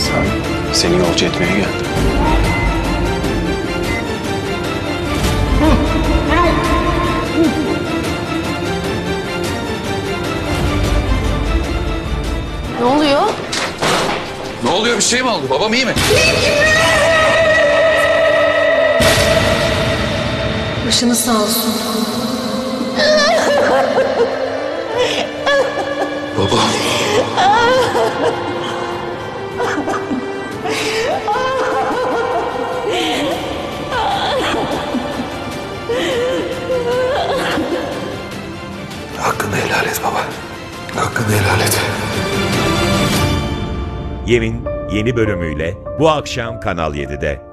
Seni yolcu etmeye geldim. Ne oluyor? Ne oluyor, bir şey mi oldu? Babam iyi mi? Başınız sağ olsun. Babam. Hakkını helal et baba. Hakkını helal et. Yemin yeni bölümüyle bu akşam Kanal 7'de.